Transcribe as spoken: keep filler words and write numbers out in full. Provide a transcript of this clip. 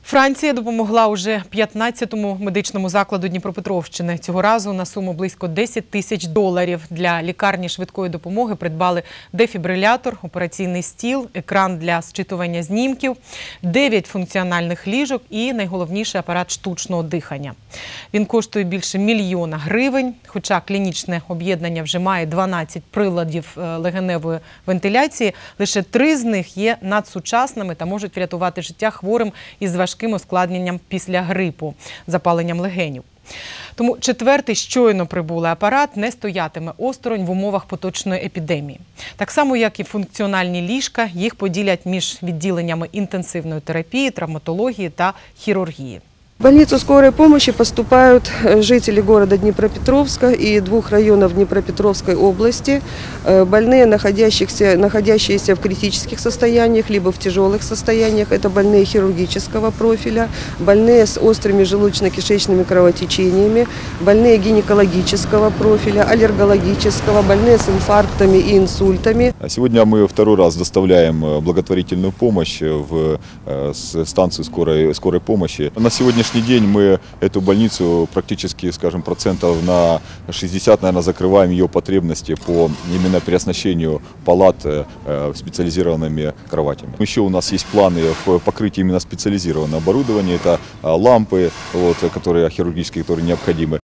Франція допомогла уже п'ятнадцятому медичному закладу Дніпропетровщини. Цього разу на суму близько десять тисяч доларів. Для лікарні швидкої допомоги придбали дефібрилятор, операційний стіл, екран для зчитування знімків, дев'ять функціональних ліжок і, найголовніше, апарат штучного дихання. Він коштує більше мільйона гривень, хоча клінічне об'єднання вже має дванадцять приладів легеневої вентиляції. Лише три з них є надсучасними та можуть врятувати життя хворим із важким ускладненням після грипу, запаленням легенів. Тому четвертий щойно прибулий апарат не стоятиме осторонь в умовах поточної епідемії. Так само, як і функціональні ліжка, їх поділять між відділеннями інтенсивної терапії, травматології та хірургії. В больницу скорой помощи поступают жители города Днепропетровска и двух районов Днепропетровской области, больные, находящиеся, находящиеся в критических состояниях, либо в тяжелых состояниях. Это больные хирургического профиля, больные с острыми желудочно-кишечными кровотечениями, больные гинекологического профиля, аллергологического, больные с инфарктами и инсультами. Сегодня мы второй раз доставляем благотворительную помощь в станцию скорой, скорой помощи. На сегодняшний день мы эту больницу практически, скажем, процентов на шестьдесят, наверное, закрываем ее потребности по именно переоснащению палат специализированными кроватями. Еще у нас есть планы в покрытии именно специализированного оборудования. Это лампы, вот, которые хирургические, которые необходимы.